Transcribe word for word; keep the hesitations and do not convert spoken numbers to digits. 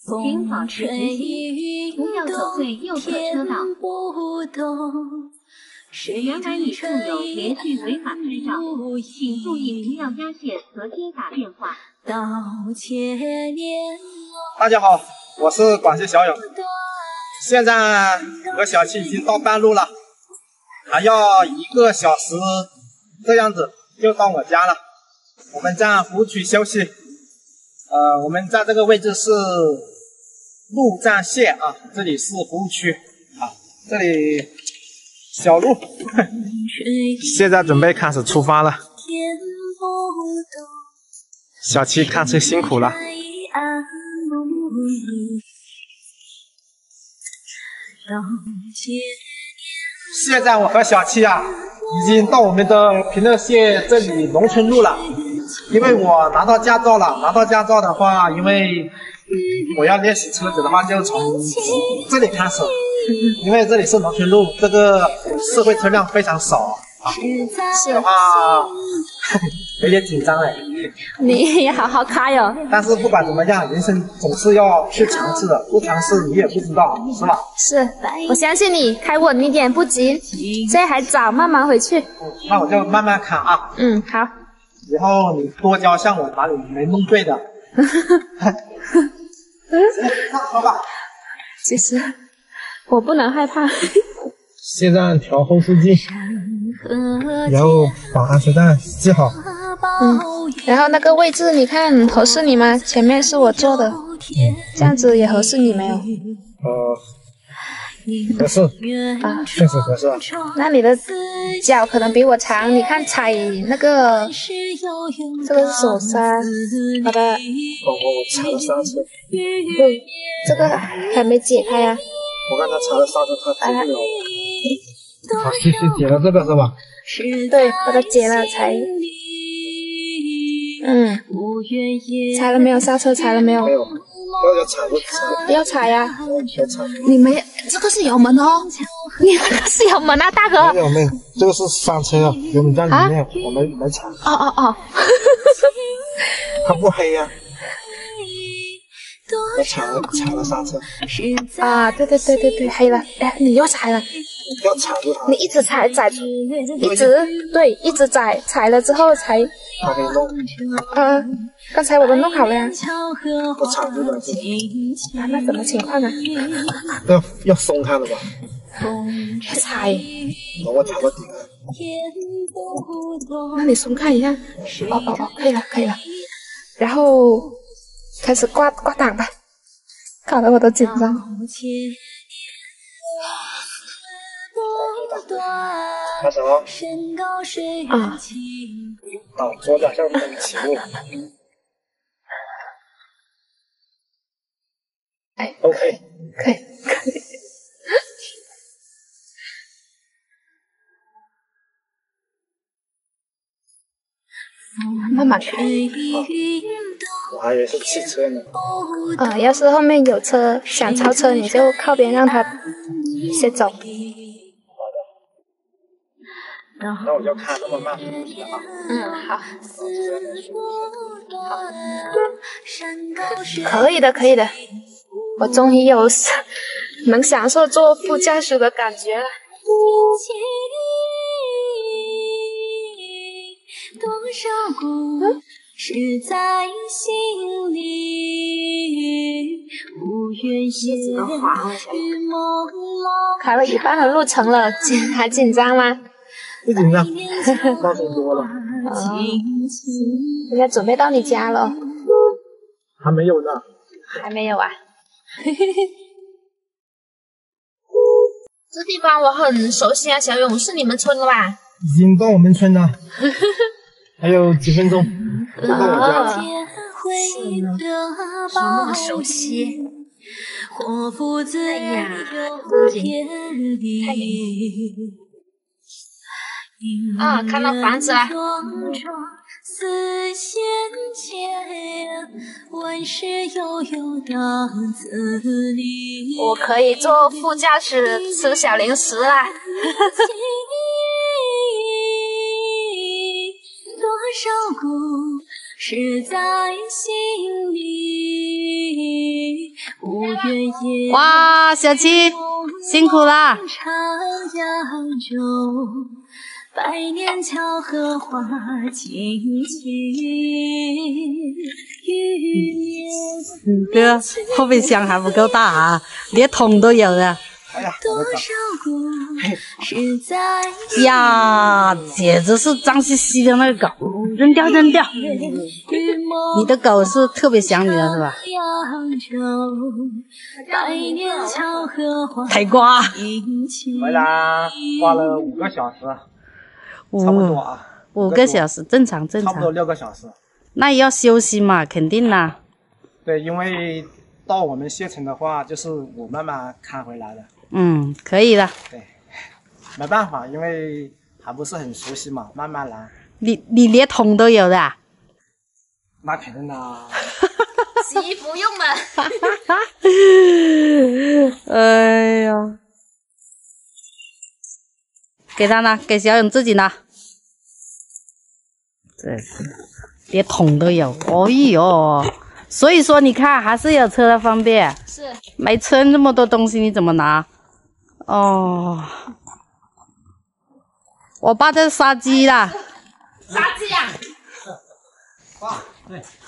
请保持直行，不要走对右侧车道。原来你附有连续违法拍照，请注意不要压线和接打电话。 大家好，我是广西小勇，现在和小七已经到半路了，还要一个小时这样子就到我家了。我们在服务区休息，呃，我们在这个位置是陆站线啊，这里是服务区啊，这里小路，现在准备开始出发了。小七看车辛苦了。现在我和小七啊，已经到我们的平乐县这里农村路了。因为我拿到驾照了，拿到驾照的话，因为我要练习车子的话，就从这里开始。因为这里是农村路，这个社会车辆非常少啊。是的话，有点紧张哎。 你也好好开哟。 但是不管怎么样，人生总是要去尝试的，不尝试你也不知道，是吧？ 是，我相信你，开稳一点，不急，这还早，慢慢回去。 嗯，那我就慢慢看啊。 嗯，好。 以后你多教向我哪里没弄对的。上车吧。 其实我不能害怕。 现在调后视镜，然后把安全带系好。 嗯，然后那个位置你看合适你吗？前面是我坐的，嗯、这样子也合适你没有？ 呃，合适啊，确实合适啊。 那你的脚可能比我长，你看踩那个，这个是手刹，好的。 哦，我踩了刹车。 对，这个还没解开啊。 我刚才踩了刹车，它解不了。好，继续解了这个是吧？ 对，把它解了才。嗯，踩了没有？刹车踩了没有？ 没有，要要踩不踩？ 不要踩呀、 啊！要踩。 你没，这个是油门哦。你那个是油门啊，大哥。 没有没有，这个是刹车，油门在里面，啊、我没没踩。 哦哦哦。 它不黑呀、啊。我踩了踩了刹车。 啊，对对对对对，黑了。哎，你又踩了。 要踩住它。 你一直踩踩，一直对，一直踩踩了之后才。 它可以弄。 嗯，刚才我都弄好了呀。 我踩住了。 啊，那什么情况啊？ 要要松开了吧？ 要踩。 我踩到底了。 那你松开一下。哦哦哦，可以了可以了。然后开始挂挂档吧，搞得我都紧张。 开始哦。 啊。 到左转向灯起步。 哎 ，OK， 可以可以。慢慢开。 我还以为是汽车呢。 啊，要是后面有车想超车，你就靠边让他先走。 那我就看那么慢速一点啊。 嗯，好。好。可以的，可以的。我终于有能享受坐副驾驶的感觉了。嗯，是在心里，鞋子都滑了，开了一半的路程了，紧还紧张吗？ 不紧张，放松多了。 哦，应该准备到你家了。 还没有呢。 还没有啊。这地方我很熟悉啊，小勇，是你们村的吧？ 已经到我们村了，还有几分钟就到我家了。 是呢，是那么熟悉。哎呀，真紧，太远。啊，看到房子了。我可以坐副驾驶吃小零食啦。是在心里。 哇，小七辛苦啦！ 百年桥荷花尽情，余年。 哥，后备箱还不够大啊，连桶都有啊！ 哎呀， 多少故事在呀，简直是脏兮兮的那个狗，扔掉扔掉！你的狗是特别想你的是吧？抬瓜， 回来挂了五个小时，差不多啊。 五个小时正常正常。 差不多六个小时。 那也要休息嘛，肯定啦。 对，因为到我们县城的话，就是我慢慢看回来的。 嗯，可以的。 对，没办法，因为还不是很熟悉嘛，慢慢来。 你你连桶都有的、啊？ 那肯定啦。 洗衣服用的。 哎呀，给他拿，给小勇自己拿。这连桶都有，哎呦！所以说你看，还是有车的方便。 是。 没车那么多东西，你怎么拿？哦，我爸在杀鸡啦。 杀鸡呀！ 爸，对。